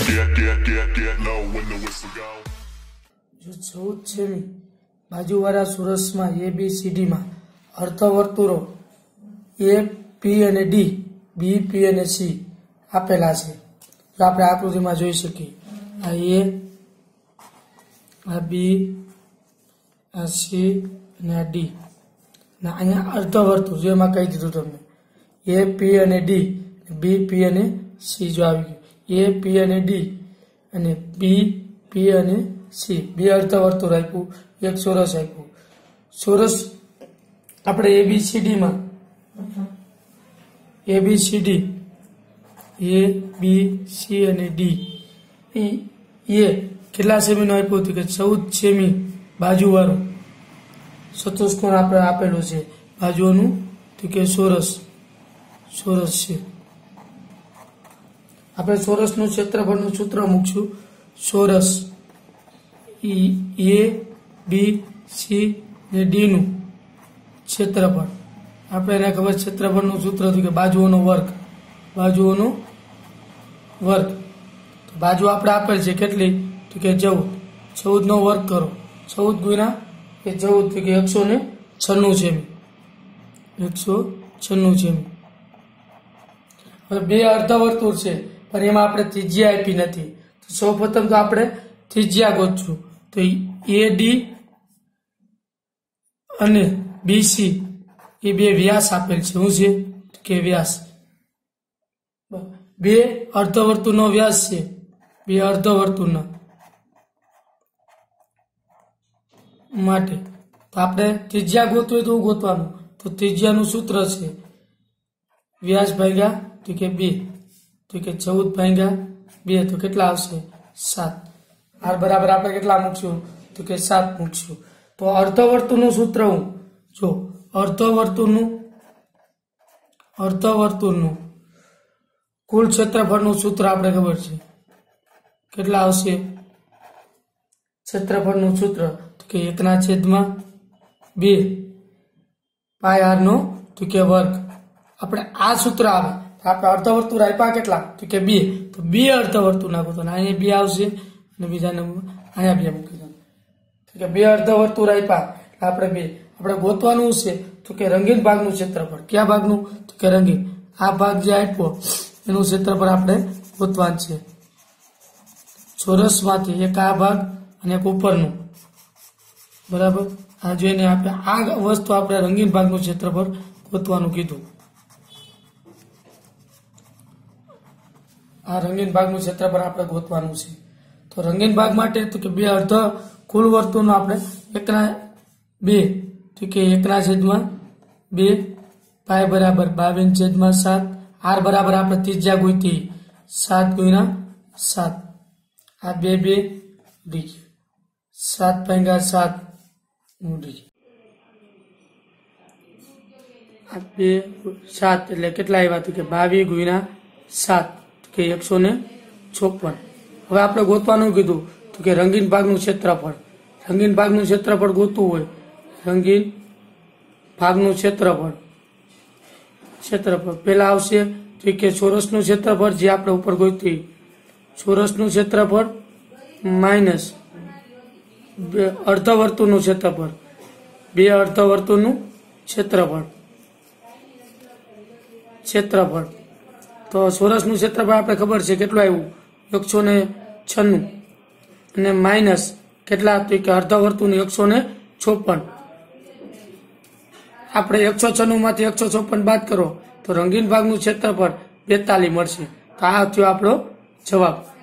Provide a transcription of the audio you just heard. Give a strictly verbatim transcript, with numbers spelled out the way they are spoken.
जो चौदह सेमी बाजूवाळा ચોરસમાં ए बी सी डी માં અર્ધવર્તુળો ए पी અને डी बी पी અને સી આપેલા છે। તો આપણે આકૃતિમાં જોઈ શકીએ આ એ આ બી આ સી અને આ ડી ના અહીંયા અર્ધવર્તુળ જેમાં કહી દીધું તમને એ પી અને ડી બી પી અને સી જો આવી ગયું એ પી અને ડી અને બી પી અને સી બે અર્ધવર્તુળ આપ્યું એક ચોરસ આપ્યું। ચોરસ આપણે એબીસીડી માં એબીસીડી એ બી સી અને ડી એ કેટલા સેમી નું આપ્યું હતું કે ચૌદ સેમી બાજુવાળું ચતુષ્કોણ આપણે આપેલું છે બાજુઓનું તો કે ચોરસ ચોરસ છે। આપણે ચોરસનું ક્ષેત્રફળનું સૂત્ર મૂકશું ચોરસ એ બી સી ને ડી નું ક્ષેત્રફળ આપણે એને ખબર ક્ષેત્રફળનું સૂત્ર હતું કે બાજુઓનો વર્ગ બાજુઓનો વર્ગ તો બાજુ આપણે આપેલ છે કેટલી તો કે ચૌદ ચૌદ નો વર્ગ કરો ચૌદ ગુણ્યા એ ચૌદ તો કે એકસો ને છન્નું સેમી એકસો છન્નું સેમી। હવે બે અર્ધવર્તુળ છે પણ એમાં આપણે ત્રિજ્યા આપી નથી તો સૌ પ્રથમ તો આપણે ત્રિજ્યા ગોતશું તો એ ડી અને બી સી એ બે વ્યાસ આપેલ છે શું છે કે વ્યાસ બે અર્ધવર્તુળનો વ્યાસ છે બે અર્ધવર્તુળના માટે તો આપણે ત્રિજ્યા ગોતવું તો ગોતવાનું તો ત્રિજ્યાનું સૂત્ર છે વ્યાસ ભાગ્યા તો કે બે તો કે ચૌદ ભાગ્યા બે તો કેટલા આવશે સાત આર બરાબર આપણે કેટલા મૂકશું તો કે સાત મૂકશું। તો અર્ધવર્તુળનું સૂત્ર હું જો અર્ધવર્તુળનું અર્ધવર્તુળનું કુલ ક્ષેત્રફળનું સૂત્ર આપણે ખબર છે કેટલા આવશે ક્ષેત્રફળનું સૂત્ર તો કે એકના છેદમાં બે પાય આર નો તો કે વર્ગ આપણે આ સૂત્ર આવે આપણે અર્ધવર્તુળ આપ્યા કેટલા તો કે બે તો બે અર્ધવર્તુળ નાખો તો અહીંયા બે આવશે અને બીજા નંબર અહીંયા બે મૂકી દો કે બે અર્ધવર્તુળ આપ્યા આપણે બે આપણે ગોતવાનું છે તો કે રંગીન ભાગનું ક્ષેત્રફળ કયા ભાગનું તો કે રંગીન આ ભાગ જે આપ્યો એનું ક્ષેત્રફળ આપણે ગોતવાનું છે ચોરસમાંથી એક આ ભાગ અને એક ઉપરનું બરાબર આ જોઈને આપણે આ વસ્તુ આપણે રંગીન ભાગનું ક્ષેત્રફળ ગોતવાનું કીધું આ રંગીન ભાગનું ક્ષેત્રફળ આપણે ગોતવાનું છે તો રંગીન ભાગ માટે તો કે બે અર્ધ કુલ વર્તુળનો આપણે એકના બે તો કે એકના છેદમાં બે પાય બરાબર બાવીસ છેદમાં સાત આર બરાબર આપણે ત્રિજ્યા ગોતી સાત ગુણ્યા સાત આ બે બે ઉડી સાત ભાગ્યા સાત ઉડી આ બે સાત એટલે કેટલા આવ્યા તો કે બાવીસ ગુણ્યા સાત કે એકસો ને ચોપન। હવે આપણે ગોતવાનું કીધું તો કે રંગીન ભાગનું ક્ષેત્રફળ રંગીન ભાગનું ક્ષેત્રફળ ગોતવું હોય રંગીન ભાગનું ક્ષેત્રફળ ક્ષેત્રફળ પેલા આવશે તો કે ચોરસનું ક્ષેત્રફળ જે આપણે ઉપર ગોતી ચોરસનું ક્ષેત્રફળ માઇનસ અર્ધવર્તુળનું ક્ષેત્રફળ બે અર્ધવર્તુળનું ક્ષેત્રફળ ક્ષેત્રફળ તો ચોરસનું ક્ષેત્રફળ આપણે ખબર છે કેટલું આવ્યું એકસો ને છન્નું અને માઇનસ કેટલા તો કે અર્ધવર્તુળનું એકસો ને ચોપન આપણે એકસો છન્નું માંથી એકસો ચોપન બાદ કરો તો રંગીન ભાગનું ક્ષેત્રફળ બેતાલીસ મળશે તો આ થયો આપણો જવાબ।